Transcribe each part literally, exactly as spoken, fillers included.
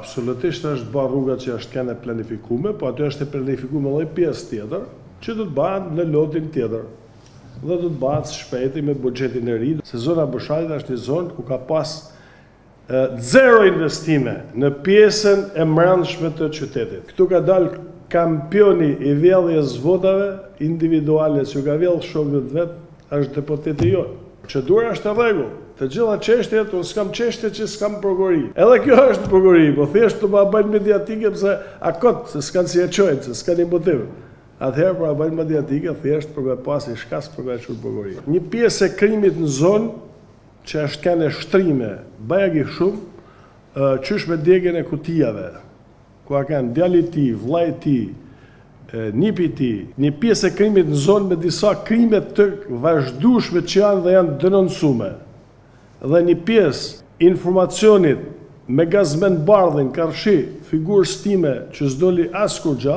Absolutisht është bërë rrugat që është kene planifikume, po aty është e planifikume dhe pjesë tjetër, që do të bëhet në lotin tjetër. Dhe do të bëhet shpejti me buxhetin e ri. Se zona Bëshajit është një zonë ku ka pas e, zero investime në pjesën e mbrëmshme të qytetit. Këtu ka dalë kampioni i vjedhjes votave individuale që ka vjedhë shokët vet, është deputeti jonë. Procedura është e rregull. Të gjitha çështjet, unë s'kam çështje që s'kam prokurori. Edhe kjo është prokurori, po thjesht të ma bëjnë mediatike pse akot, se s'kan si e çojnë, se s'kan një motiv. Atëherë pra bëjnë mediatike thjesht për me pasi shkas për me qurë prokurori. Një pjesë e krimit në zonë që është kanë shtrime, bajagi shumë, qysh me djegjen e kutijave, ku a kanë djali ti, vllai ti, nipi ti, një pjesë e krimit në zonë me disa krime të vazhdueshme që janë dhe janë denoncume. Dhe një pjesë informacionit me gazmen bardhin, karshi, figurë stime që s'doli askur gja,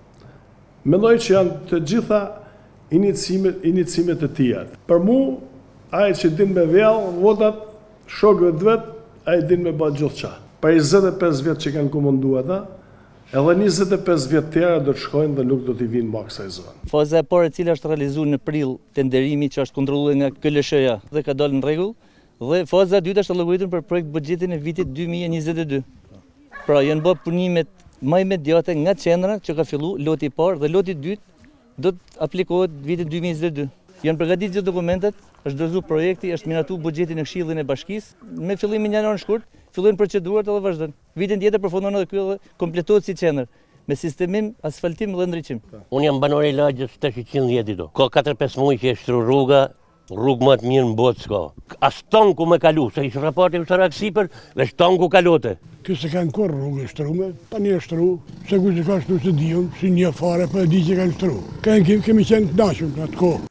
mendoj që janë të gjitha inicimet, inicimet të tija. Për mu, ai që din me vjallë, votat, shokëve të vetë, ai din me bëjë gjithë qa. Për njëzet e pesë vjetë që kanë komandu ata, edhe njëzet e pesë vjetë tjera do të shkojnë dhe nuk do t'i vinë më kësaj zonë. Faza e parë e cila është realizuar në prill tenderimi që është kontrolluar nga K L S H-ja dhe ka dalë në rregull, dhe faza e dytë është llogaritur për projekt buxhetin e vitit dy mijë e njëzet e dy. Pra janë bërë punimet më imediate nga qendra që ka filluar loti i parë dhe loti i dytë do të aplikohet vitit dy mijë e njëzet e dy. Janë përgatitur gjithë dokumentet, është dorëzuar projekti, është miratuar buxheti në Këshillin e Bashkisë, me fillimin janar në shkurt, fillojnë procedurat edhe vazhdojnë. Vitin tjetër përfundon edhe ky dhe kompletohet si qendër, me sistemim, asfaltim dhe ndriçim. Unë jam banor i lagjës tash njëqind e dhjetë do. Ka katër pesë muaj që e shtru rruga, rrugë më të mirë në botë s'ka. As ton ku me kalu, se ishte raporti ushtarak sipër, veç ton ku kalote. Ky se kanë kur rrugë shtrume, pa një shtru, se ku që ka shtru se diun, si një fare, pa e di që kanë shtru. Kemi qenë të dashur në atë kohë.